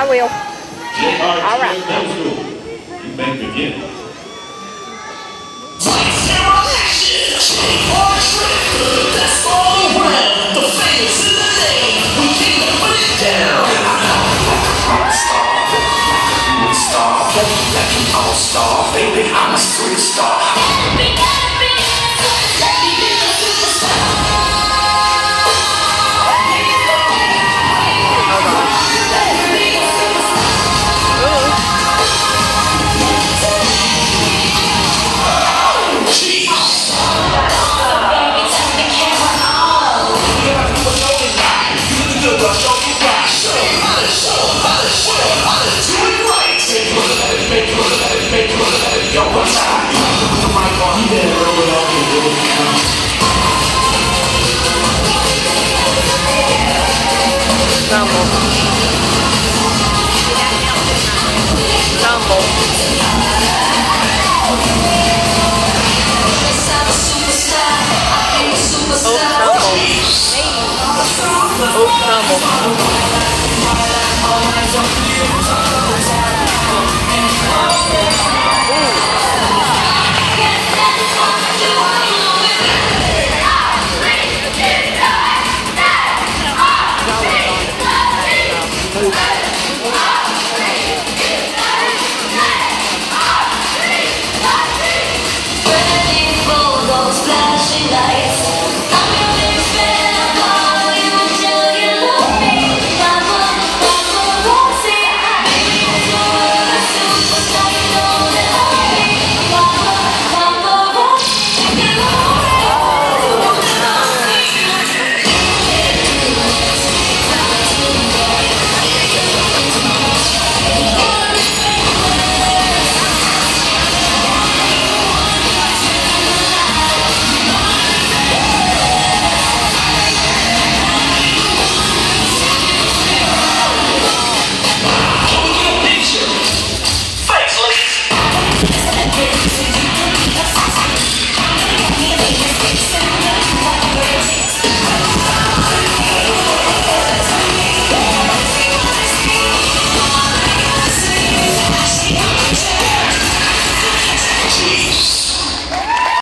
will. All right. You may begin. That's all around. The famous in the name. We came to put it down. Star, like an all-star, baby, I'm a superstar. We gotta be let me be the superstar. Trouble.